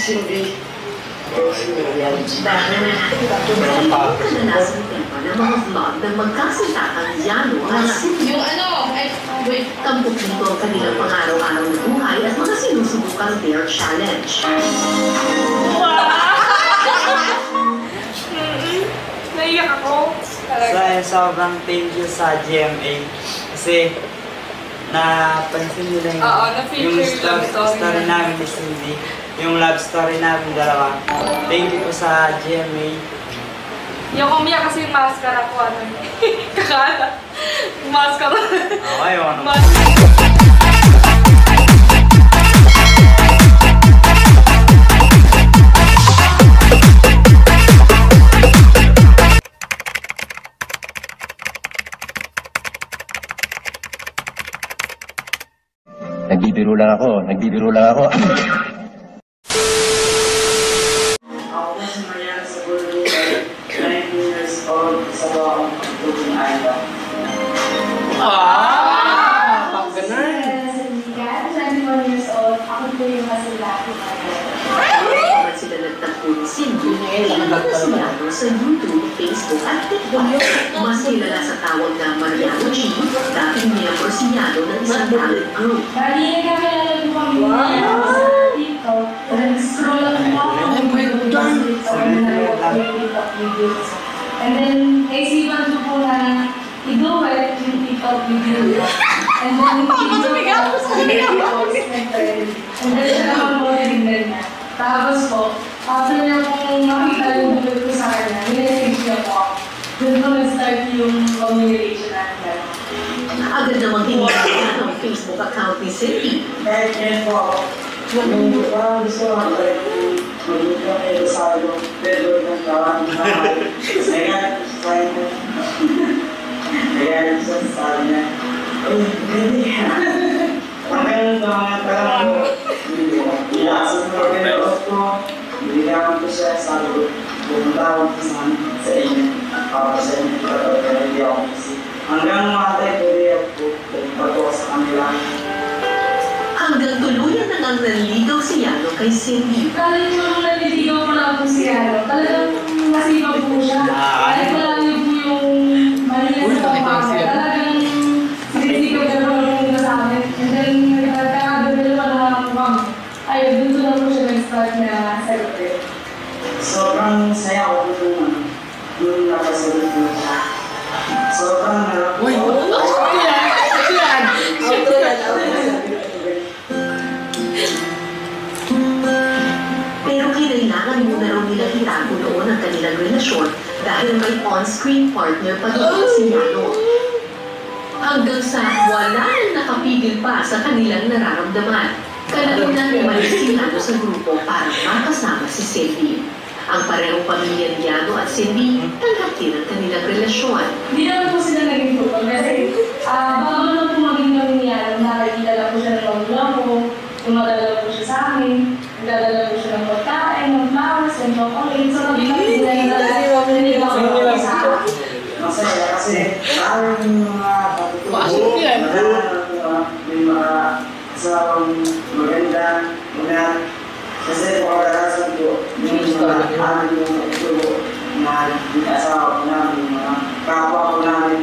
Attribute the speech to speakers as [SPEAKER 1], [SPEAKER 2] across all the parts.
[SPEAKER 1] Cindy. Kadalasang tema ng mga vlog ng magkasintakang Yano at Cindy.
[SPEAKER 2] Yung ano, wait.
[SPEAKER 1] Tampok nito ang kanilang pang-araw-araw na buhay at mga sinusubukang Dare Challenge.
[SPEAKER 2] Naiyak ako.
[SPEAKER 3] Sobrang thank you sa GMA kasi napansin nila yung story namin ni Cindy, yung love story namin dalawa. Thank you po sa GMA.
[SPEAKER 2] Yung umiyak kasi yung maskara ko, ano kakala. Yung maskara.
[SPEAKER 3] Okay, ano?
[SPEAKER 4] Nagbibiro lang ako.
[SPEAKER 5] Ako si Mariana Saburo, 19 years old, sa bawang Luging Island.
[SPEAKER 3] Pag ganun.
[SPEAKER 6] 21 years old, ako po yung masilaki na
[SPEAKER 1] Kapag sila nagtagpo ni Cindy, kilala sila sa YouTube, Facebook at TikTok. Mas kilala sa tawag na Mariano G, dating member si Yano ng isang talent group.
[SPEAKER 6] Bali, nagkakilala po kami sa TikTok. Nag-scroll ako TikTok videos. And then, naisipan ko po na i-duet yung TikTok video. And then, and then, siya naman po rin na. Tapos po, after niya kung makita yung duet ko sa kanya, nilesage niya po ako. Doon ko nag-start yung communication natin.
[SPEAKER 1] Agad namang hinihila ng Facebook account ni Cindy.
[SPEAKER 5] Kahit ngayon po ako, parang gusto ko mag-ibig kami sa bedroom ng kawan. Kaya siya sabi niya, hindi. Pagkain ko mga parang ilasan ko rin ko, binigyan ko siya, sabi ko, pumunta ko sa inyo, para sa inyo, pero hindi ako isip. Hanggang matay ko rin ako, pagpagawa sa kanila.
[SPEAKER 1] Hanggang tuluyan na ang nanligaw si Yano kay Cindy.
[SPEAKER 6] Talagang nung naliligaw ko lang po si Yano, talagang masipag po siya. Kahit wala niyo po yung malinis sa pamasa, talagang sinisigaw na lang sa amin. And then, nagkakadagalawa na lang po kami. Ayun, dito lang po siya nag-start na celebrate.
[SPEAKER 5] Sobrang saya ko nung nakasalit ko siya. Sobrang harap ko.
[SPEAKER 1] Pero kailangan muna raw nila itago noon ang kanilang relasyon dahil may on-screen partner pa doon si Yano. Hanggang sa wala nang nakapigil pa sa kanilang nararamdaman. Kalaunan umalis si Yano sa grupo para makasama si Cindy. Ang parehong pamilya ni Yano at Cindy tanggap din ang kanilang relasyon.
[SPEAKER 6] Hindi naman po sila naging grupo kasi bago lang po maging kami ni Yano, nakikilala po siya ng magulang ko, tumadala po siya sa amin, nagdadala po siya ng pagkain, ng flowers, ng chocolate, so nagdadala po sa akin.
[SPEAKER 5] Masaya kasi parang yung mga patutunan, may mga kasawang maganda, kasi pagkakarasan ko, yung mga amin yung ito na yung asawa ko namin, yung mga kapwa ko namin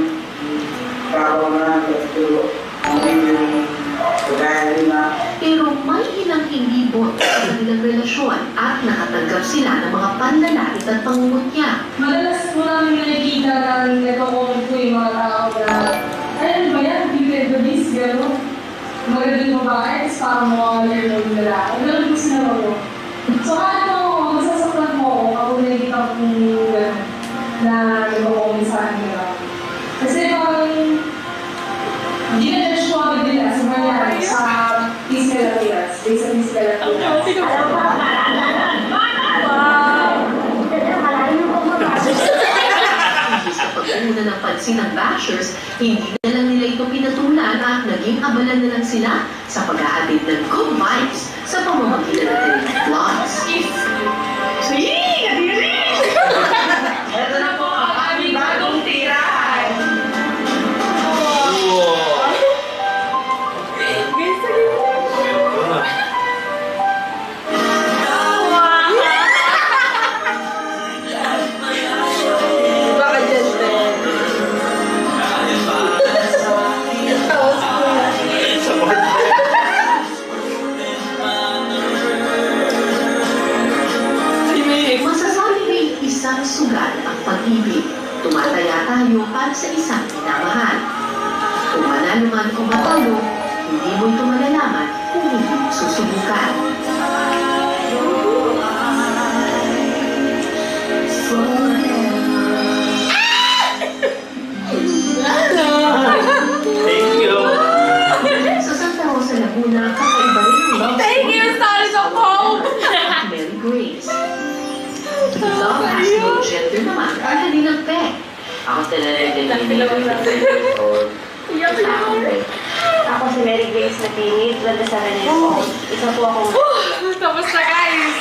[SPEAKER 5] ito, yung kagaya rin na.
[SPEAKER 1] Pero may ilang inibot sa kanilang relasyon at nakatanggap sila ng mga panlalait at pangungutya.
[SPEAKER 6] Madalas po namin nakikita na nagko-comment po yung mga tao na ayun ba yan, different the beast, gano'n. Magandang babae, is parang mga yung lalaki. Gano'n po sila mo. So kahit ako, masasaktan mo ako kapag nakikita ko gano'n na nagko-comment sa akin nila. Kasi parang ginadjudge ko agad nila sa mangyari sa physical appearance, based sa physical appearance.
[SPEAKER 1] Sa pag-una ng pansin ng bashers, hindi na lang nila ito pinatulan at naging abala na lang sila sa paghahatid ng good vibes sa pamamagitan ng kanilang vlogs.
[SPEAKER 2] Ito na po ang aming bagong tirahan.
[SPEAKER 1] minamahal. Kung manalo man o matalo, hindi mo ito malalaman kung hindi mo susubukan.
[SPEAKER 3] Thank you.
[SPEAKER 1] Sa Santa Rosa, Laguna, kakaiba rin ang love
[SPEAKER 2] Thank you, stars of hope!
[SPEAKER 1] at Mary Grace. Love has no gender naman ang kanilang pet.
[SPEAKER 7] Ako sila nagdalini.
[SPEAKER 2] Iyak ako.
[SPEAKER 7] Ako si Mary Grace na pinit, 27 years old. Isa po akong
[SPEAKER 2] Tapos na, guys.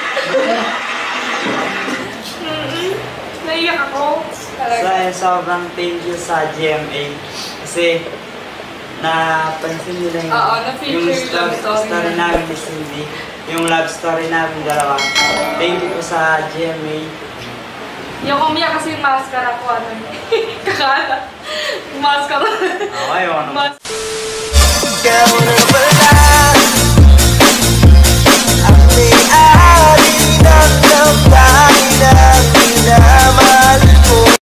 [SPEAKER 2] Naiyak ako.
[SPEAKER 3] Sobrang thank you sa GMA. Kasi, napansin nila yung story namin ni Cindy. Yung love story namin dalawa. Thank you po sa GMA.
[SPEAKER 2] Yung umiyak kasi yung maskara ko, ano kakala. Yung maskara.
[SPEAKER 3] Okay, ano?
[SPEAKER 8] Ikaw na pala ang may-ari ng damdamin ng